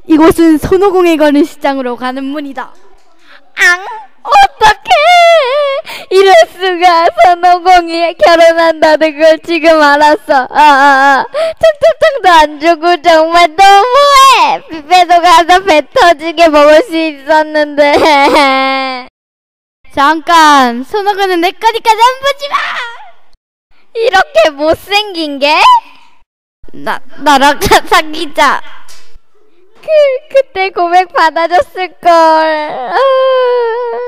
이곳은 손오공에 거는 시장으로 가는 문이다. 앙! 어떡해! 이럴 수가. 손오공이 결혼한다는 걸 지금 알았어. 청첩장도 안 주고 정말 너무해. 뷔페도 가서 배 터지게 먹을 수 있었는데. 잠깐, 손오공은 내 거니까 좀 보지 마. 이렇게 못생긴 게? 나랑 사귀자. 그때 고백 받아줬을걸.